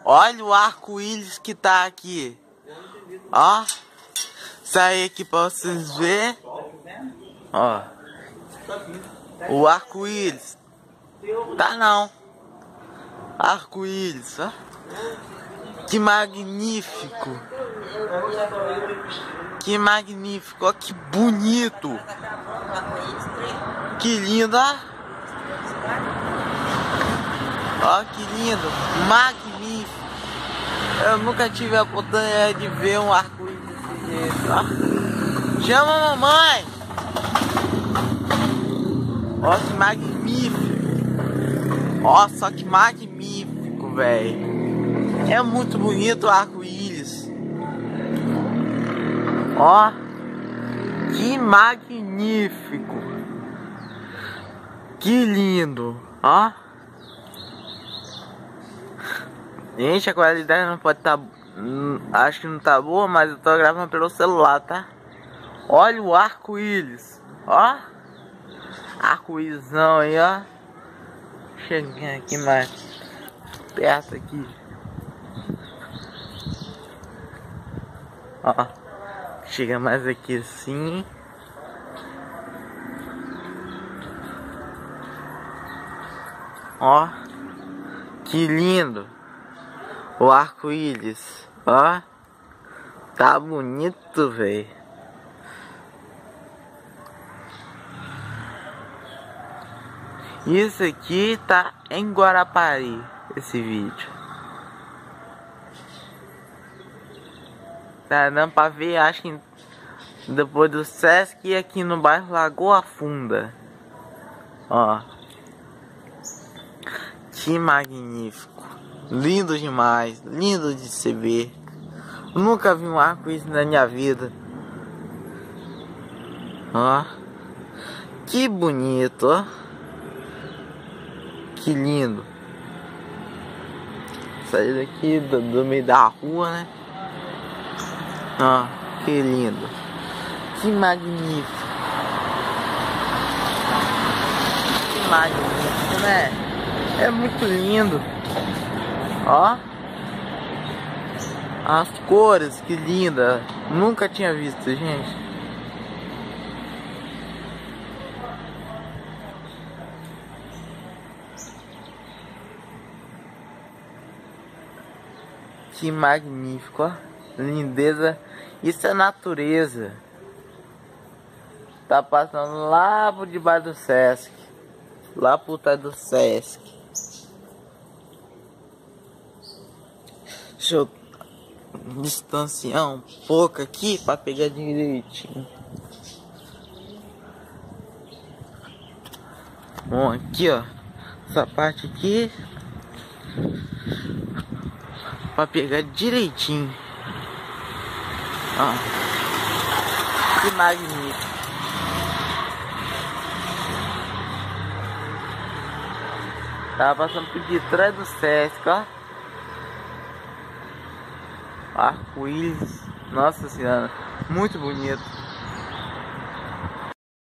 Olha o arco-íris que tá aqui. Ó. Sai aqui pra vocês verem. Ó. O arco-íris. Tá não. Arco-íris, ó. Que magnífico. Que magnífico, ó, que bonito. Que lindo, ó. Ó, que lindo. Magnífico. Eu nunca tive a oportunidade de ver um arco-íris desse jeito, ó. Chama a mamãe. Ó, que magnífico. Ó, só que magnífico, velho. É muito bonito o arco-íris. Ó, que magnífico. Que lindo, ó. Gente, a qualidade não pode estar... acho que não tá boa, mas eu tô gravando pelo celular, tá? Olha o arco-íris, ó. Arco-írisão aí, ó. Chegando aqui mais perto aqui. Ó. Chega mais aqui assim. Ó. Que lindo. O arco-íris. Ó. Tá bonito, velho. Isso aqui tá em Guarapari, esse vídeo. Tá dando pra ver, acho que depois do Sesc aqui no bairro Lagoa Funda. Ó. Que magnífico. Lindo demais. Lindo de se ver. Nunca vi um arco-íris na minha vida. Ó. Que bonito, ó. Que lindo. Sair daqui do meio da rua, né? Ó, que lindo. Que magnífico. Que magnífico, né? É muito lindo. Ó. As cores, que linda. Nunca tinha visto, gente. Que magnífico, ó. Lindeza. Isso é natureza. Tá passando lá por debaixo do Sesc. Lá por trás do Sesc. Deixa eu distanciar um pouco aqui para pegar direitinho. Bom, aqui ó. Essa parte aqui. Pra pegar direitinho. Ó. Que magnífico. Tava passando por detrás do Sesc, ó. Arco-íris. Nossa senhora. Muito bonito.